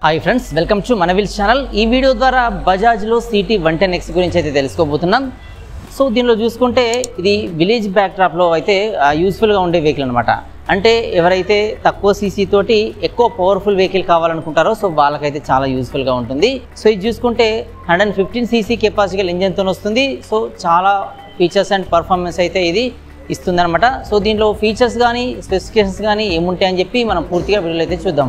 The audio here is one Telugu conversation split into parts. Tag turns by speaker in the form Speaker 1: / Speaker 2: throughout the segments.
Speaker 1: హాయ్ ఫ్రెండ్స్, వెల్కమ్ టు మన వీల్స్ ఛానల్. ఈ వీడియో ద్వారా బజాజ్లో సిటీ 110X గురించి అయితే తెలుసుకోబోతున్నాం. సో దీనిలో చూసుకుంటే ఇది విలేజ్ బ్యాక్డ్రాప్లో అయితే యూస్ఫుల్గా ఉండే వెహికల్ అనమాట. అంటే ఎవరైతే తక్కువ సీసీ తోటి ఎక్కువ పవర్ఫుల్ వెహికల్ కావాలనుకుంటారో సో వాళ్ళకైతే చాలా యూస్ఫుల్గా ఉంటుంది. సో ఇది చూసుకుంటే 115 cc కెపాసిటీ ఇంజన్తో వస్తుంది. సో చాలా ఫీచర్స్ అండ్ పర్ఫార్మెన్స్ అయితే ఇది ఇస్తుందన్నమాట. సో దీంట్లో ఫీచర్స్ కానీ స్పెసిఫికేషన్స్ కానీ ఏముంటాయని చెప్పి మనం పూర్తిగా వీడియోలో అయితే చూద్దాం.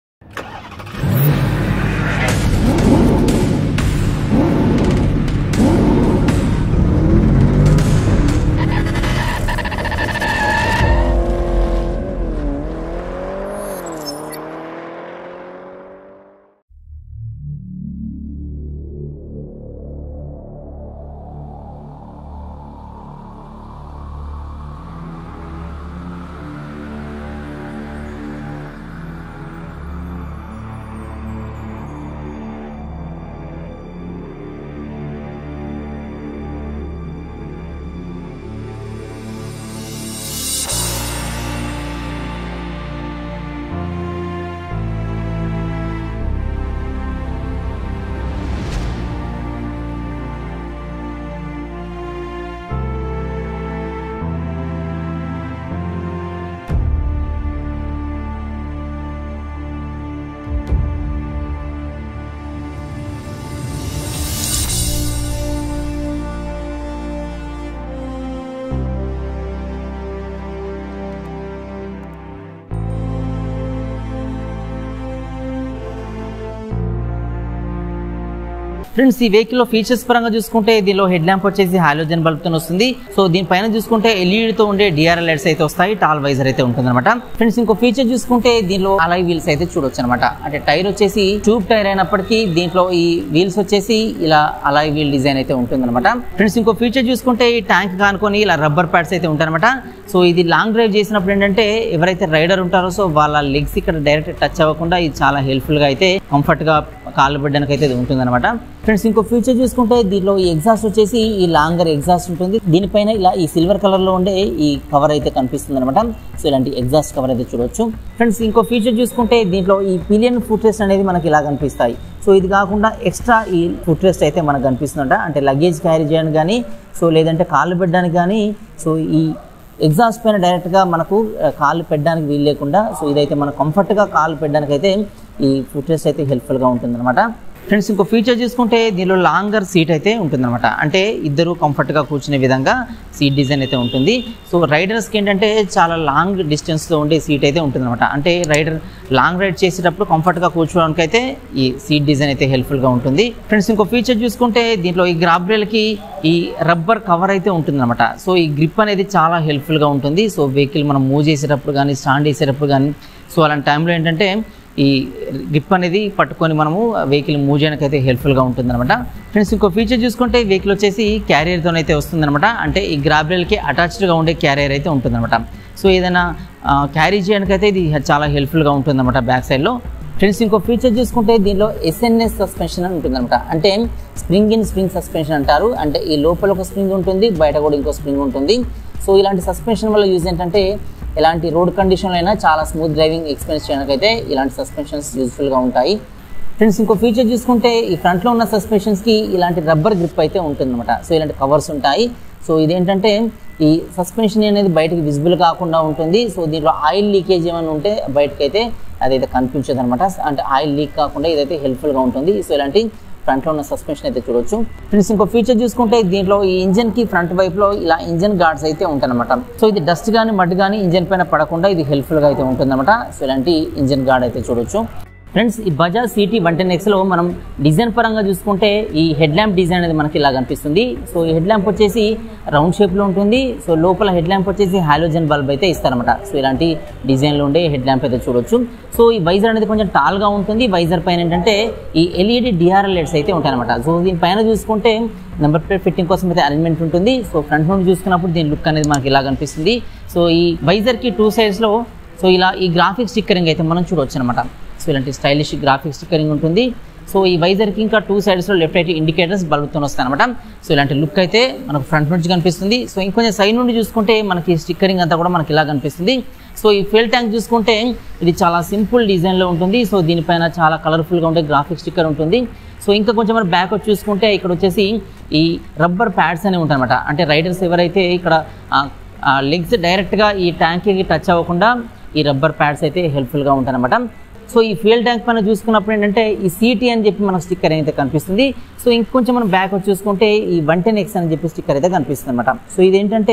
Speaker 1: ఫ్రెండ్స్, ఈ వెహికల్లో ఫీచర్స్ పరంగా చూసుకుంటే దీనిలో హెడ్ ల్యాంప్ వచ్చేసి హాలోజన్ బల్బ్తో వస్తుంది. సో దీనిపైన చూసుకుంటే ఎల్ఈడితో ఉండే డిఆర్ఎల్ లైట్స్ అయితే వస్తాయి. టాల్ వైజర్ అయితే ఉంటుంది అనమాట. ఫ్రెండ్స్, ఇంకో ఫీచర్ చూసుకుంటే దీనిలో అలాయ్ వీల్స్ అయితే చూడొచ్చు అనమాట. అంటే టైర్ వచ్చేసి ట్యూబ్ టైర్ అయినప్పటికీ దీంట్లో ఈ వీల్స్ వచ్చేసి ఇలా అలాయ్ వీల్ డిజైన్ అయితే ఉంటుంది అనమాట. ఫ్రెండ్స్, ఇంకో ఫీచర్ చూసుకుంటే ఈ ట్యాంక్ కానుకొని ఇలా రబ్బర్ ప్యాడ్స్ అయితే ఉంటాయన్నమాట. సో ఇది లాంగ్ డ్రైవ్ చేసినప్పుడు ఏంటంటే ఎవరైతే రైడర్ ఉంటారో సో వాళ్ళ లెగ్స్ ఇక్కడ డైరెక్ట్ టచ్ అవ్వకుండా ఇది చాలా హెల్ప్ఫుల్గా అయితే కంఫర్ట్గా కాళ్ళు పెట్టడానికి అయితే ఇది ఉంటుంది అనమాట. ఫ్రెండ్స్, ఇంకో ఫీచర్ చూసుకుంటే దీనిలో ఈ ఎగ్జాస్ట్ వచ్చేసి ఈ లాంగర్ ఎగ్జాస్ట్ ఉంటుంది. దీనిపైన ఇలా ఈ సిల్వర్ కలర్ లో ఉండే ఈ కవర్ అయితే కనిపిస్తుంది అనమాట. సో ఇలాంటి ఎగ్జాస్ట్ కవర్ అయితే చూడొచ్చు. ఫ్రెండ్స్, ఇంకో ఫీచర్ చూసుకుంటే దీంట్లో ఈ పిలియన్ ఫుట్ రెస్ట్ అనేది మనకి ఇలా కనిపిస్తాయి. సో ఇది కాకుండా ఎక్స్ట్రా ఈ ఫుట్ రెస్ట్ అయితే మనకు కనిపిస్తుందంట. అంటే లగేజ్ క్యారీ చేయడానికి కానీ సో లేదంటే కాళ్ళు పెట్టడానికి కానీ సో ఈ ఎగ్జాస్ట్ పైన డైరెక్ట్గా మనకు కాళ్ళు పెట్టడానికి వీలు లేకుండా సో ఇదైతే మనం కంఫర్ట్గా కాళ్ళు పెట్టడానికి అయితే ఈ ఫుట్ రెస్ట్ అయితే హెల్ప్ఫుల్గా ఉంటుందన్నమాట. ఫ్రెండ్స్, ఇంకో ఫీచర్ చూసుకుంటే దీనిలో లాంగర్ సీట్ అయితే ఉంటుందన్నమాట. అంటే ఇద్దరు కంఫర్ట్గా కూర్చునే విధంగా సీట్ డిజైన్ అయితే ఉంటుంది. సో రైడర్స్కి ఏంటంటే చాలా లాంగ్ డిస్టెన్స్లో ఉండే సీట్ అయితే ఉంటుందన్నమాట. అంటే రైడర్ లాంగ్ రైడ్ చేసేటప్పుడు కంఫర్ట్గా కూర్చోవడానికి అయితే ఈ సీట్ డిజైన్ అయితే హెల్ప్ఫుల్గా ఉంటుంది. ఫ్రెండ్స్, ఇంకో ఫీచర్ చూసుకుంటే దీంట్లో ఈ గ్రాబ్ రైల్కి ఈ రబ్బర్ కవర్ అయితే ఉంటుందన్నమాట. సో ఈ గ్రిప్ అనేది చాలా హెల్ప్ఫుల్గా ఉంటుంది. సో వెహికల్ మనం మూవ్ చేసేటప్పుడు కానీ స్టాండ్ చేసేటప్పుడు కానీ సో అలాంటి టైంలో ఏంటంటే ఈ గ్రిప్ అనేది పట్టుకొని మనము వెహికల్ మూవ్ చేయడానికి అయితే హెల్ప్ఫుల్గా ఉంటుంది అనమాట. ఫ్రెండ్స్, ఇంకో ఫీచర్ చూసుకుంటే వెహికల్ వచ్చేసి క్యారియర్తోనైతే వస్తుందన్నమాట. అంటే ఈ గ్రాబ్ రైల్కి అటాచ్డ్గా ఉండే క్యారియర్ అయితే ఉంటుందన్నమాట. సో ఏదైనా క్యారీ చేయడానికి అయితే ఇది చాలా హెల్ప్ఫుల్గా ఉంటుందన్నమాట బ్యాక్ సైడ్లో. ఫ్రెండ్స్, ఇంకో ఫీచర్ చూసుకుంటే దీనిలో ఎస్ఎన్ఎస్ సస్పెన్షన్ అని ఉంటుందన్నమాట. అంటే స్ప్రింగ్ ఇన్ స్ప్రింగ్ సస్పెన్షన్ అంటారు. అంటే ఈ లోపల ఒక స్ప్రింగ్ ఉంటుంది, బయట కూడా ఇంకో స్ప్రింగ్ ఉంటుంది. సో ఇలాంటి సస్పెన్షన్ వల్ల యూజ్ ఏంటంటే ఎలాంటి రోడ్ కండిషన్లో అయినా చాలా స్మూత్ డ్రైవింగ్ ఎక్స్పీరియన్స్ చేయడానికి అయితే ఇలాంటి సస్పెన్షన్స్ యూజ్ఫుల్గా ఉంటాయి. ఫ్రెండ్స్, ఇంకో ఫీచర్ చూసుకుంటే ఈ ఫ్రంట్లో ఉన్న సస్పెన్షన్స్కి ఇలాంటి రబ్బర్ గ్రిప్ అయితే ఉంటుందన్నమాట. సో ఇలాంటి కవర్స్ ఉంటాయి. సో ఇదేంటంటే ఈ సస్పెన్షన్ అనేది బయటకి విజిబుల్ కాకుండా ఉంటుంది. సో దీంట్లో ఆయిల్ లీకేజ్ ఏమైనా ఉంటే బయటకు అయితే అదైతే కనిపించదు అనమాట. అంటే ఆయిల్ లీక్ కాకుండా ఇదైతే హెల్ప్ఫుల్గా ఉంటుంది. సో ఇలాంటి ఫ్రంట్లో ఉన్న సస్పెన్షన్ అయితే చూడొచ్చు. ఫ్రెండ్స్, ఇంకో ఫీచర్ చూసుకుంటే దీంట్లో ఈ ఇంజన్కి ఫ్రంట్ వైపులో ఇలా ఇంజన్ గార్డ్స్ అయితే ఉంటాయన్నమాట. సో ఇది డస్ట్ కానీ మడ్ కానీ ఇంజన్ పైన పడకుండా ఇది హెల్ప్ఫుల్గా అయితే ఉంటుందన్నమాట. సో ఇలాంటి ఇంజన్ గార్డ్ అయితే చూడొచ్చు. ఫ్రెండ్స్, ఈ బజాజ్ సిటీ 110Xలో మనం డిజైన్ పరంగా చూసుకుంటే ఈ హెడ్ ల్యాంప్ డిజైన్ అనేది మనకి ఇలా కనిపిస్తుంది. సో ఈ హెడ్ ల్యాంప్ వచ్చేసి రౌండ్ షేప్లో ఉంటుంది. సో లోపల హెడ్ ల్యాంప్ వచ్చేసి హాలోజన్ బల్బ్ అయితే ఇస్తారనమాట. సో ఇలాంటి డిజైన్లో ఉండే హెడ్ ల్యాంప్ అయితే చూడొచ్చు. సో ఈ వైజర్ అనేది కొంచెం టాల్గా ఉంటుంది. వైజర్ పైన ఏంటంటే ఈ ఎల్ఈడి డిఆర్ఎల్ లైట్స్ అయితే ఉంటాయన్నమాట. సో దీనిపైన చూసుకుంటే నెంబర్ ప్లేట్ ఫిట్టింగ్ కోసం అయితే అరేంజ్మెంట్ ఉంటుంది. సో ఫ్రంట్ నుండి చూసుకున్నప్పుడు దీని లుక్ అనేది మనకి ఇలా కనిపిస్తుంది. సో ఈ వైజర్కి 2 సైడ్స్లో సో ఇలా ఈ గ్రాఫిక్ స్టిక్కరింగ్ అయితే మనం చూడవచ్చు అనమాట. సో ఇలాంటి స్టైలిష్ గ్రాఫిక్ స్టిక్కరింగ్ ఉంటుంది. సో ఈ వైజర్కి ఇంకా 2 సైడ్స్లో లెఫ్ట్ రైట్ ఇండికేటర్స్ బల్బుతో వస్తాయి అనమాట. సో ఇలాంటి లుక్ అయితే మనకు ఫ్రంట్ నుంచి కనిపిస్తుంది. సో ఇంకొంచెం సైడ్ నుండి చూసుకుంటే మనకి స్టిక్కరింగ్ అంతా కూడా మనకి ఇలా కనిపిస్తుంది. సో ఈ ఫ్యూయల్ ట్యాంక్ చూసుకుంటే ఇది చాలా సింపుల్ డిజైన్లో ఉంటుంది. సో దీనిపైన చాలా కలర్ఫుల్గా ఉండే గ్రాఫిక్ స్టిక్కర్ ఉంటుంది. సో ఇంకా కొంచెం మనం బ్యాక్ వచ్చి చూసుకుంటే ఇక్కడ వచ్చేసి ఈ రబ్బర్ ప్యాడ్స్ అనేవి ఉంటాయి అనమాట. అంటే రైడర్స్ ఎవరైతే ఇక్కడ లెగ్స్ డైరెక్ట్గా ఈ ట్యాంక్కి టచ్ అవ్వకుండా ఈ రబ్బర్ ప్యాడ్స్ అయితే హెల్ప్ఫుల్గా ఉంటాయి అనమాట. సో ఈ ఫ్యూయల్ ట్యాంక్ పైన చూసుకున్నప్పుడు ఏంటంటే ఈ సిటీ అని చెప్పి మనకు స్టిక్కర్ అయితే కనిపిస్తుంది. సో ఇంకొంచెం మనం బ్యాక్ వచ్చి చూసుకుంటే ఈ 110X అని చెప్పి స్టిక్కర్ అయితే కనిపిస్తుంది అనమాట. సో ఇదేంటంటే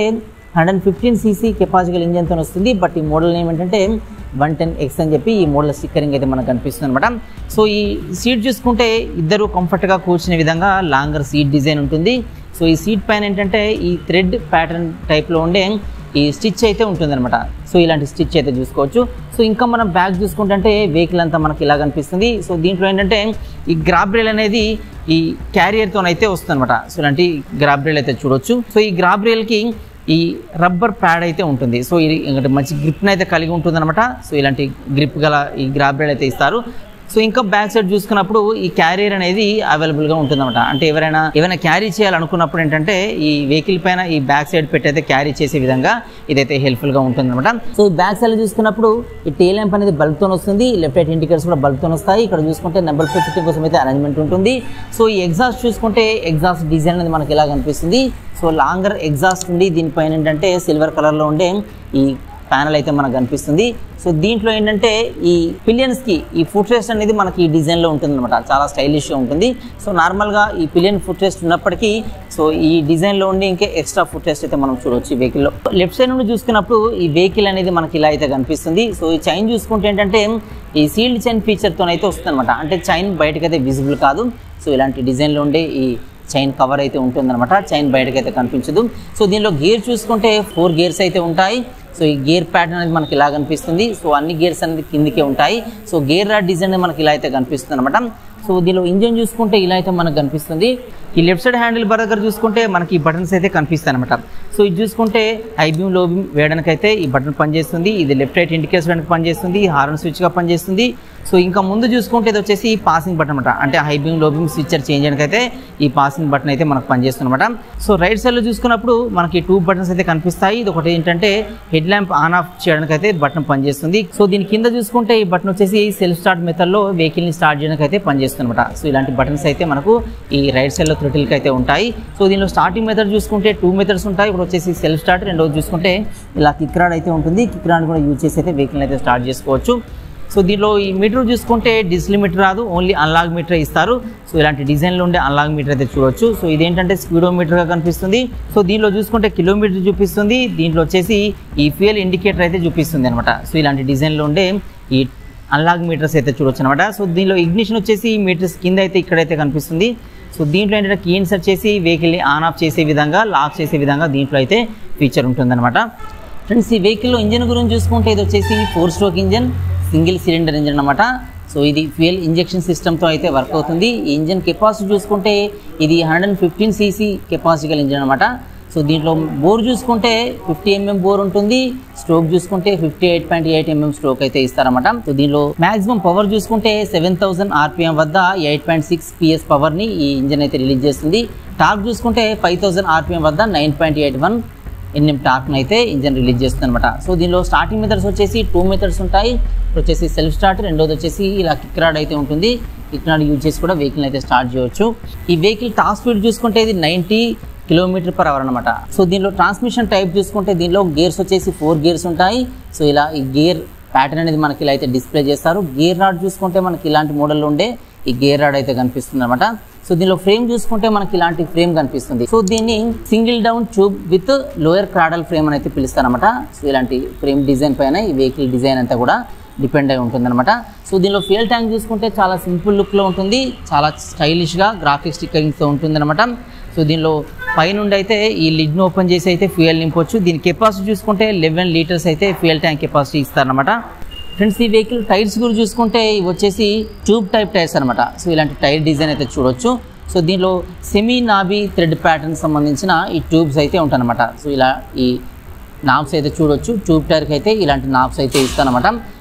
Speaker 1: 115cc కెపాసిటీ ఇంజన్తో వస్తుంది. బట్ ఈ మోడల్ నేమ్ ఏంటంటే 110X అని చెప్పి ఈ మోడల్ స్టిక్కరింగ్ అయితే మనకు కనిపిస్తుంది అనమాట. సో ఈ సీట్ చూసుకుంటే ఇద్దరు కంఫర్ట్గా కూర్చునే విధంగా లాంగర్ సీట్ డిజైన్ ఉంటుంది. సో ఈ సీట్ పైన ఏంటంటే ఈ థ్రెడ్ ప్యాటర్న్ టైప్లో ఉండే ఈ స్టిచ్ అయితే ఉంటుందన్నమాట. సో ఇలాంటి స్టిచ్ అయితే చూసుకోవచ్చు. సో ఇంకా మనం బ్యాక్ చూసుకుంటే వెహికల్ అంతా మనకి ఇలా కనిపిస్తుంది. సో దీంట్లో ఏంటంటే ఈ గ్రాబ్ రైల్ అనేది ఈ క్యారియర్తో అయితే వస్తుంది అనమాట. సో ఇలాంటి గ్రాబ్ రైల్ అయితే చూడొచ్చు. సో ఈ గ్రాబ్ రైల్కి ఈ రబ్బర్ ప్యాడ్ అయితే ఉంటుంది. సో ఇది మంచి గ్రిప్ని అయితే కలిగి ఉంటుంది అనమాట. సో ఇలాంటి గ్రిప్ గల ఈ గ్రాబ్ రైల్ అయితే ఇస్తారు. సో ఇంకా బ్యాక్ సైడ్ చూసుకున్నప్పుడు ఈ క్యారియర్ అనేది అవైలబుల్గా ఉంటుందన్నమాట. అంటే ఏమైనా క్యారీ చేయాలనుకున్నప్పుడు ఏంటంటే ఈ వెహికల్ పైన ఈ బ్యాక్ సైడ్ పెట్టి అయితే క్యారీ చేసే విధంగా ఇదైతే హెల్ప్ఫుల్గా ఉంటుందన్నమాట. సో ఈ బ్యాక్ సైడ్ చూసుకున్నప్పుడు ఈ టెయిల్ ల్యాంప్ అనేది బల్బ్తో వస్తుంది. లెఫ్ట్ రైట్ ఇండికేటర్స్ కూడా బల్బ్తో వస్తాయి. ఇక్కడ చూసుకుంటే నెంబర్ ప్లేట్ ఫిట్టింగ్ కోసం అయితే అరేంజ్మెంట్ ఉంటుంది. సో ఈ ఎగ్జాస్ట్ చూసుకుంటే ఎగ్జాస్ట్ డిజైన్ అనేది మనకి ఇలా కనిపిస్తుంది. సో లాంగర్ ఎగ్జాస్ట్ ఉంది. దీనిపైన ఏంటంటే సిల్వర్ కలర్లో ఉండే ఈ ప్యానల్ అయితే మనకు కనిపిస్తుంది. సో దీంట్లో ఏంటంటే ఈ పిలియన్స్కి ఈ ఫుట్ రెస్ట్ అనేది మనకి ఈ డిజైన్లో ఉంటుంది అనమాట. చాలా స్టైలిష్గా ఉంటుంది. సో నార్మల్గా ఈ పిలియన్ ఫుట్ రెస్ట్ ఉన్నప్పటికీ సో ఈ డిజైన్లో ఉండి ఇంకా ఎక్స్ట్రా ఫుట్ రెస్ట్ అయితే మనం చూడవచ్చు ఈ వెహికల్లో. లెఫ్ట్ సైడ్ నుండి చూసుకున్నప్పుడు ఈ వెహికల్ అనేది మనకి ఇలా అయితే కనిపిస్తుంది. సో ఈ చైన్ చూసుకుంటే ఏంటంటే ఈ సీల్డ్ చైన్ ఫీచర్తో అయితే వస్తుంది అనమాట. అంటే చైన్ బయటకైతే విజిబుల్ కాదు. సో ఇలాంటి డిజైన్లో ఉండే ఈ చైన్ కవర్ అయితే ఉంటుందన్నమాట. చైన్ బయటకైతే కనిపించదు. సో దీనిలో గేర్ చూసుకుంటే 4 గేర్స్ అయితే ఉంటాయి. సో ఈ గేర్ ప్యాటర్న్ అనేది మనకి ఇలా కనిపిస్తుంది. సో అన్ని గేర్స్ అనేది కిందికే ఉంటాయి. సో గేర్ రాడ్ డిజైన్ మనకి ఇలా అయితే కనిపిస్తుంది అనమాట. సో దీనిలో ఇంజన్ చూసుకుంటే ఇలా అయితే మనకు కనిపిస్తుంది. ఈ లెఫ్ట్ సైడ్ హ్యాండిల్ బార్ దగ్గర చూసుకుంటే మనకి ఈ బటన్స్ అయితే కనిపిస్తాయి అనమాట. సో ఇది చూసుకుంటే హై బీమ్ లో బీమ్ వేయడానికి అయితే ఈ బటన్ పనిచేస్తుంది. ఇది లెఫ్ట్ రైట్ ఇండికేటర్ వేయడానికి పనిచేస్తుంది. హార్న్ స్విచ్గా పనిచేస్తుంది. సో ఇంకా ముందు చూసుకుంటే ఇది వచ్చేసి పాసింగ్ బటన్ అనమాట. అంటే high beam low beam switcher change చేయడానికి అయితే ఈ పాసింగ్ బటన్ అయితే మనకు పనిచేస్తుంది అనమాట. సో రైట్ సైడ్లో చూసుకున్నప్పుడు మనకి 2 బటన్స్ అయితే కనిపిస్తాయి. ఇది ఒకటి ఏంటంటే హెడ్ ల్యాంప్ ఆన్ ఆఫ్ చేయడానికి అయితే బటన్ పనిచేస్తుంది. సో దీని కింద చూసుకుంటే ఈ బటన్ వచ్చేసి సెల్ఫ్ స్టార్ట్ మెథడ్లో వెహికల్ని స్టార్ట్ చేయడానికి అయితే పనిచేస్తుంది అనమాట. సో ఇలాంటి బటన్స్ అయితే మనకు ఈ రైట్ సైడ్లో థ్రోటిల్కి అయితే ఉంటాయి. సో దీనిలో స్టార్టింగ్ మెథడ్ చూసుకుంటే 2 మెథడ్స్ ఉంటాయి. ఇప్పుడు వచ్చేసి సెల్ఫ్ స్టార్ట్, రెండోది చూసుకుంటే ఇలా కిక్ రాడ్ అయితే ఉంటుంది. కిక్ రాడ్ కూడా యూజ్ చేసి అయితే వెహికల్ అయితే స్టార్ట్ చేసుకోవచ్చు. సో దీనిలో ఈ మీటర్ చూసుకుంటే డిజిటల్ మీటర్ రాదు, ఓన్లీ అన్లాగ్ మీటర్ ఇస్తారు. సో ఇలాంటి డిజైన్లో ఉండే అన్లాగ్ మీటర్ అయితే చూడవచ్చు. సో ఇదేంటంటే స్పీడోమీటర్గా కనిపిస్తుంది. సో దీనిలో చూసుకుంటే కిలోమీటర్ చూపిస్తుంది. దీంట్లో వచ్చేసి ఈ ఫ్యూయల్ ఇండికేటర్ అయితే చూపిస్తుంది అనమాట. సో ఇలాంటి డిజైన్లో ఉండే ఈ అన్లాగ్ మీటర్స్ అయితే చూడవచ్చు అనమాట. సో దీనిలో ఇగ్నిషన్ వచ్చేసి మీటర్స్ కింద అయితే ఇక్కడైతే కనిపిస్తుంది. సో దీంట్లో ఏంటంటే కీ ఇన్సర్ట్ చేసి వెహికల్ని ఆన్ ఆఫ్ చేసే విధంగా, లాక్ చేసే విధంగా దీంట్లో అయితే ఫీచర్ ఉంటుందన్నమాట. ఫ్రెండ్స్ ఈ వెహికల్లో ఇంజన్ గురించి చూసుకుంటే ఇది వచ్చేసి 4 stroke engine, single cylinder engine అనమాట. సో ఇది ఫ్యూయల్ ఇంజెక్షన్ సిస్టమ్తో అయితే వర్క్ అవుతుంది. ఈ ఇంజన్ కెపాసిటీ చూసుకుంటే ఇది 115cc కెపాసిటీ గల ఇంజన్ అనమాట. సో దీంట్లో బోర్ చూసుకుంటే 50 mm బోర్ ఉంటుంది. స్ట్రోక్ చూసుకుంటే 58.8 mm స్ట్రోక్ అయితే ఇస్తారన్నమాట. సో దీనిలో మాక్సిమం పవర్ చూసుకుంటే 7000 RPM వద్ద 8.6 PS పవర్ని ఈ ఇంజన్ అయితే రిలీజ్ చేస్తుంది. టార్క్ చూసుకుంటే 5000 RPM వద్ద 9.81 Nm టార్క్ని అయితే ఇంజన్ రిలీజ్ చేస్తుంది అనమాట. సో దీనిలో స్టార్టింగ్ మెథడ్స్ వచ్చేసి 2 మెథడ్స్ ఉంటాయి. వచ్చేసి సెల్ఫ్ స్టార్ట్, రెండోది వచ్చేసి ఇలా కిక్ రాడ్ అయితే ఉంటుంది. కిక్ రాడ్ యూజ్ చేసి కూడా వెహికల్ అయితే స్టార్ట్ చేయవచ్చు. ఈ వెహికల్ టాప్ స్పీడ్ చూసుకుంటే ఇది 90 km/h అనమాట. సో దీనిలో ట్రాన్స్మిషన్ టైప్ చూసుకుంటే దీనిలో గేర్స్ వచ్చేసి 4 గేర్స్ ఉంటాయి. సో ఇలా ఈ గేర్ ప్యాటర్న్ అనేది మనకి ఇలా అయితే డిస్ప్లే చేస్తారు. గేర్ రాడ్ చూసుకుంటే మనకి ఇలాంటి మోడల్లో ఉండే ఈ గేర్ రాడ్ అయితే కనిపిస్తుంది అనమాట. సో దీనిలో ఫ్రేమ్ చూసుకుంటే మనకి ఇలాంటి ఫ్రేమ్ కనిపిస్తుంది. సో దీన్ని single down tube with lower cradle frame అని అయితే పిలుస్తారనమాట. సో ఇలాంటి ఫ్రేమ్ డిజైన్ పైన ఈ వెహికల్ డిజైన్ అంతా కూడా డిపెండ్ అయి ఉంటుంది అనమాట. సో దీనిలో ఫ్యూయల్ ట్యాంక్ చూసుకుంటే చాలా సింపుల్ లుక్లో ఉంటుంది. చాలా స్టైలిష్గా గ్రాఫిక్స్ స్టిక్కరింగ్తో ఉంటుంది అనమాట. సో దీనిలో పైనుండి అయితే ఈ లిడ్ను ఓపెన్ చేసి అయితే ఫ్యూయల్ నింపొచ్చు. దీని కెపాసిటీ చూసుకుంటే 11 లీటర్స్ అయితే ఫ్యూయల్ ట్యాంక్ కెపాసిటీ ఇస్తారనమాట. ఫ్రెండ్స్ ఈ వెహికల్ టైర్స్ గురించి చూసుకుంటే ఇవి వచ్చేసి ట్యూబ్ టైప్ టైర్స్ అనమాట. సో ఇలాంటి టైర్ డిజైన్ అయితే చూడొచ్చు. సో దీనిలో సెమీ నాబీ థ్రెడ్ ప్యాటర్న్ సంబంధించిన ఈ ట్యూబ్స్ అయితే ఉంటాయన్నమాట. సో ఇలా ఈ నాబ్స్ అయితే చూడొచ్చు. ట్యూబ్ టైర్కి అయితే ఇలాంటి నాబ్స్ అయితే ఇస్తానమాట.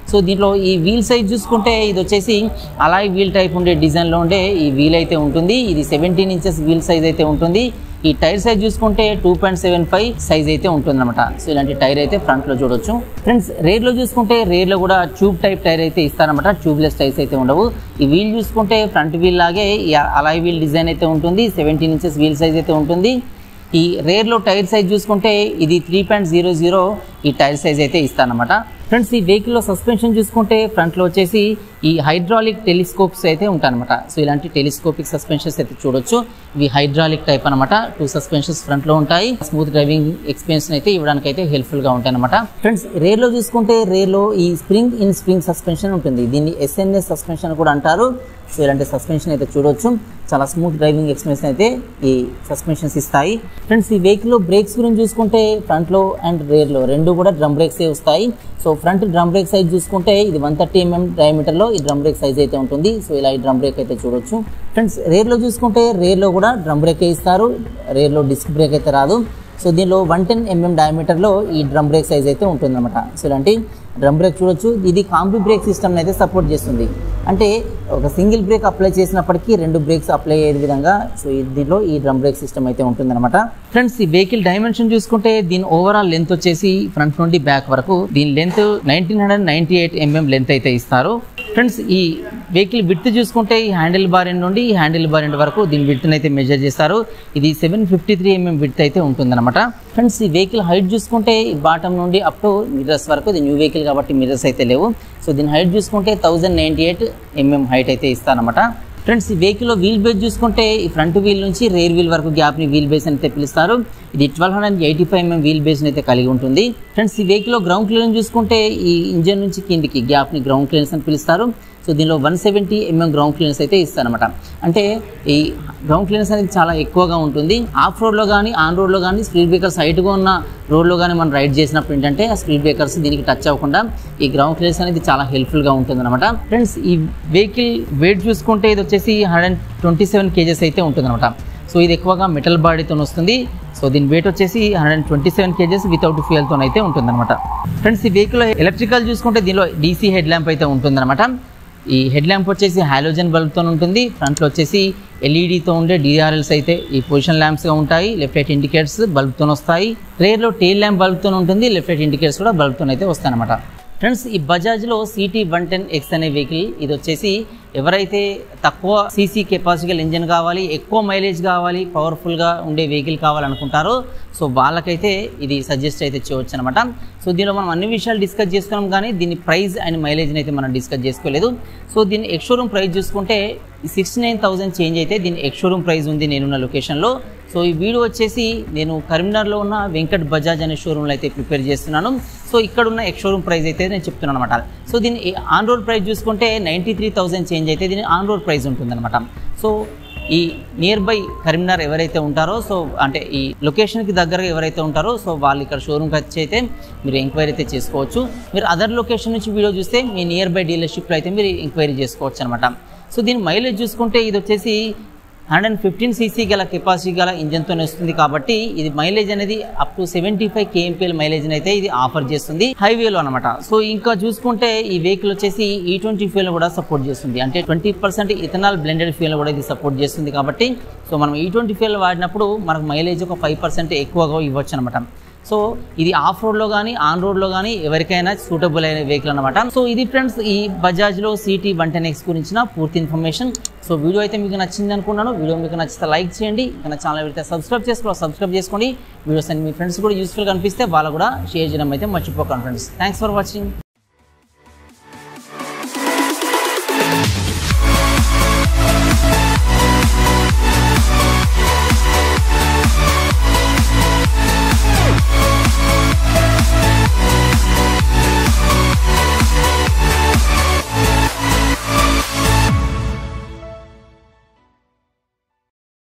Speaker 1: సో దీంట్లో ఈ వీల్ సైజ్ చూసుకుంటే ఇది వచ్చేసి అలాయ్ వీల్ టైప్ ఉండే డిజైన్లో ఉండే ఈ వీల్ అయితే ఉంటుంది. ఇది 17 ఇంచెస్ వీల్ సైజ్ అయితే ఉంటుంది. ఈ టైర్ సైజ్ చూసుకుంటే 2.75 సైజ్ అయితే ఉంటుందన్నమాట. సో ఇలాంటి టైర్ అయితే ఫ్రంట్లో చూడొచ్చు. ఫ్రెండ్స్ రేర్లో చూసుకుంటే రేర్లో కూడా ట్యూబ్ టైప్ టైర్ అయితే ఇస్తారనమాట. ట్యూబ్లెస్ టైర్స్ అయితే ఉండవు. ఈ వీల్ చూసుకుంటే ఫ్రంట్ వీల్ లాగే అలాయ్ వీల్ డిజైన్ అయితే ఉంటుంది. 17 ఇంచెస్ వీల్ సైజ్ అయితే ఉంటుంది. ఈ రేర్లో టైర్ సైజ్ చూసుకుంటే ఇది 3.00 ఈ టైర్ సైజ్ అయితే ఇస్తానమాట. ఫ్రెండ్స్ ఈ వెహికల్లో సస్పెన్షన్ చూసుకుంటే ఫ్రంట్లో వచ్చేసి ఈ హైడ్రాలిక్ టెలిస్కోప్స్ అయితే ఉంటాయన్నమాట. సో ఇలాంటి టెలిస్కోపిక్ సస్పెన్షన్స్ అయితే చూడొచ్చు. ఇవి హైడ్రాలిక్ టైప్ అనమాట. 2 సస్పెన్షన్స్ ఫ్రంట్లో ఉంటాయి. స్మూత్ డ్రైవింగ్ ఎక్స్పీరియన్స్ అయితే ఇవ్వడానికి అయితే హెల్ప్ఫుల్గా ఉంటాయి అనమాట. ఫ్రెండ్స్ రేర్లో చూసుకుంటే రేర్లో ఈ స్ప్రింగ్ సస్పెన్షన్ ఉంటుంది. దీన్ని SNS సస్పెన్షన్ కూడా అంటారు. సో ఇలాంటి సస్పెన్షన్ అయితే చూడొచ్చు. చాలా స్మూత్ డ్రైవింగ్ ఎక్స్పీరియన్స్ అయితే ఈ సస్పెన్షన్స్ ఇస్తాయి. ఫ్రెండ్స్ ఈ వెహికల్లో బ్రేక్స్ గురించి చూసుకుంటే ఫ్రంట్లో అండ్ రేర్లో రెండు కూడా డ్రమ్ బ్రేక్స్ వస్తాయి. So front drum brake size చూసుకుంటే ఇది 130 mm డయామీటర్లో ఈ డ్రమ్ బ్రేక్ సైజ్ అయితే ఉంటుంది. సో ఇలా ఈ డ్రమ్ బ్రేక్ అయితే చూడొచ్చు. ఫ్రెండ్స్ రేర్లో చూసుకుంటే రేర్లో కూడా డ్రమ్ బ్రేక్ ఇస్తారు. రేర్లో డిస్క్ బ్రేక్ అయితే రాదు. సో దీనిలో 110 mm డయామీటర్లో ఈ డ్రమ్ బ్రేక్ సైజ్ అయితే ఉంటుందన్నమాట. సో ఇలాంటి డ్రమ్ బ్రేక్ చూడొచ్చు. ఇది కాంబీ బ్రేక్ సిస్టమ్ అయితే సపోర్ట్ చేస్తుంది. అంటే ఒక సింగిల్ బ్రేక్ అప్లై చేసినప్పటికీ 2 బ్రేక్స్ అప్లై అయ్యే విధంగా సో దీనిలో ఈ డ్రమ్ బ్రేక్ సిస్టమ్ అయితే ఉంటుందన్నమాట. ఫ్రెండ్స్ ఈ వెహికల్ డైమెన్షన్ చూసుకుంటే దీని ఓవరాల్ లెంత్ వచ్చేసి ఫ్రంట్ నుండి బ్యాక్ వరకు దీని లెంత్ 1998 mm లెంత్ అయితే ఇస్తారు. ఫ్రెండ్స్ ఈ వెహికల్ విడ్త్ చూసుకుంటే ఈ హ్యాండిల్ బార్ ఎండ్ నుండి ఈ హ్యాండిల్ బార్ ఎండ్ వరకు దీని విడ్త్ని అయితే మెజర్ చేస్తారు. ఇది 753 mm విడ్త్ అయితే ఉంటుందన్నమాట. ఫ్రెండ్స్ ఈ వెహికల్ హైట్ చూసుకుంటే ఈ బాటమ్ నుండి అప్ టు మిర్రర్స్ వరకు ఇది న్యూ వెహికల్ కాబట్టి మిర్రర్స్ అయితే లేవు. సో దీని హైట్ చూసుకుంటే 1098 mm హైట్ అయితే ఇస్తారన్నమాట. ఫ్రెండ్స్ ఈ వెహికల్లో వీల్ బేస్ చూసుకుంటే ఈ ఫ్రంట్ వీల్ నుంచి రేర్ వీల్ వరకు గ్యాప్ని వీల్ బేస్ అయితే పిలుస్తారు. ఇది 1285 mm వీల్ బేస్ని అయితే కలిగి ఉంటుంది. ఫ్రెండ్స్ ఈ వెహికల్లో గ్రౌండ్ క్లియరెన్స్ చూసుకుంటే ఈ ఇంజన్ నుంచి కిందికి గ్యాప్ని గ్రౌండ్ క్లియరెన్స్ అని పిలుస్తారు. సో దీనిలో 170 mm గ్రౌండ్ క్లియరెన్స్ అయితే ఇస్తారనమాట. అంటే ఈ గ్రౌండ్ క్లియరెన్స్ అనేది చాలా ఎక్కువగా ఉంటుంది. ఆఫ్ రోడ్లో కానీ ఆన్ రోడ్లో కానీ స్పీడ్ బ్రేకర్స్ హైట్గా ఉన్న రోడ్లో కానీ మనం రైడ్ చేసినప్పుడు ఏంటంటే ఆ స్పీడ్ బ్రేకర్స్ దీనికి టచ్ అవ్వకుండా ఈ గ్రౌండ్ క్లియరెన్స్ అనేది చాలా హెల్ప్ఫుల్గా ఉంటుంది అనమాట. ఫ్రెండ్స్ ఈ వెహికల్ వెయిట్ చూసుకుంటే ఇది వచ్చేసి 127 kgs అయితే ఉంటుంది అనమాట. సో ఇది ఎక్కువగా మెటల్ బాడీతో వస్తుంది. సో దీని వెయిట్ వచ్చేసి 127 kgs వితౌట్ ఫ్యూయల్తో అయితే ఉంటుందన్నమాట. ఫ్రెండ్స్ ఈ వెహికల్లో ఎలక్ట్రికల్ చూసుకుంటే దీనిలో DC హెడ్ ల్యాంప్ అయితే ఉంటుందన్నమాట. ఈ హెడ్ ల్యాంప్ వచ్చేసి హాలోజన్ బల్బ్తో ఉంటుంది. ఫ్రంట్లో వచ్చేసి LEDతో ఉండే DRLs అయితే ఈ పొజిషన్ ల్యాంప్స్గా ఉంటాయి. లెఫ్ట్ రైట్ ఇండికేటర్స్ బల్బ్తో వస్తాయి. రేర్లో టెయిల్ ల్యాంప్ బల్బ్తో ఉంటుంది. లెఫ్ట్ రైట్ ఇండికేటర్స్ కూడా బల్బ్తో అయితే వస్తాయి అనమాట. ఫ్రెండ్స్ ఈ బజాజ్లో CT110X అనే వెహికల్ ఇది వచ్చేసి ఎవరైతే తక్కువ సీసీ కెపాసిటీ ఇంజిన్ కావాలి, ఎక్కువ మైలేజ్ కావాలి, పవర్ఫుల్గా ఉండే వెహికల్ కావాలనుకుంటారో సో వాళ్ళకైతే ఇది సజెస్ట్ అయితే చేయవచ్చు అనమాట. సో దీనిలో మనం అన్ని విషయాలు డిస్కస్ చేసుకున్నాం కానీ దీని ప్రైస్ అండ్ మైలేజ్ని అయితే మనం డిస్కస్ చేసుకోలేదు. సో దీని ఎక్స్-షోరూమ్ ప్రైస్ చూసుకుంటే 69,000 చేంజ్ అయితే దీని ఎక్స్-షోరూమ్ ప్రైస్ ఉంది నేనున్న లొకేషన్లో. సో ఈ వీడియో వచ్చేసి నేను కరీంనగర్లో ఉన్న వెంకట్ బజాజ్ అనే షోరూమ్లో అయితే ప్రిపేర్ చేస్తున్నాను. సో ఇక్కడ ఉన్న ఎక్స్-షోరూమ్ ప్రైస్ అయితే నేను చెప్తున్నాను అనమాట. సో దీని ఆన్ రోడ్ ప్రైస్ చూసుకుంటే 93,000 చేంజ్ అయితే దీని ఆన్ రోడ్ ప్రైస్ ఉంటుందన్నమాట. సో ఈ నియర్ బై కరీంనగర్ ఎవరైతే ఉంటారో సో అంటే ఈ లొకేషన్కి దగ్గరగా ఎవరైతే ఉంటారో సో వాళ్ళు ఇక్కడ షోరూమ్కి వచ్చి అయితే మీరు ఎంక్వైరీ అయితే చేసుకోవచ్చు. మీరు అదర్ లొకేషన్ నుంచి వీడియో చూస్తే మీ నియర్ బై డీలర్షిప్లో అయితే మీరు ఎంక్వైరీ చేసుకోవచ్చు అనమాట. సో దీని మైలేజ్ చూసుకుంటే ఇది వచ్చేసి 115 cc గల కెపాసిటీ గల ఇంజన్తో వస్తుంది కాబట్టి ఇది మైలేజ్ అనేది అప్ టు 75 kmpl మైలేజ్ అయితే ఇది ఆఫర్ చేస్తుంది హైవేలో అనమాట. సో ఇంకా చూసుకుంటే ఈ వెహికల్ వచ్చేసి E20 ఫ్యూయల్ కూడా సపోర్ట్ చేస్తుంది. అంటే 20% ఇథనాల్ బ్లెండెడ్ ఫ్యూయల్ కూడా ఇది సపోర్ట్ చేస్తుంది కాబట్టి సో మనం E20 ఫ్యూయల్ వాడినప్పుడు మనకు మైలేజ్ ఒక 5% ఎక్కువగా ఇవ్వచ్చు అనమాట. సో ఇది ఆఫ్ రోడ్లో కానీ ఆన్ రోడ్లో కానీ ఎవరికైనా సూటబుల్ అయిన వెహికల్ అనమాట. సో ఇది ఫ్రెండ్స్ ఈ బజాజ్లో CT110X గురించిన పూర్తి ఇన్ఫర్మేషన్. సో వీడియో అయితే మీకు నచ్చింది అనుకున్నాను. వీడియో మీకు నచ్చితే లైక్ చేయండి. ఇంకా ఛానల్ అయితే సబ్స్క్రైబ్ చేసుకోండి. వీడియోస్ అన్ని మీ ఫ్రెండ్స్ కూడా యూస్ఫుల్గా అనిపిస్తే వాళ్ళు కూడా షేర్ చేయడం అయితే మర్చిపోకండి ఫ్రెండ్స్. Thanks for watching.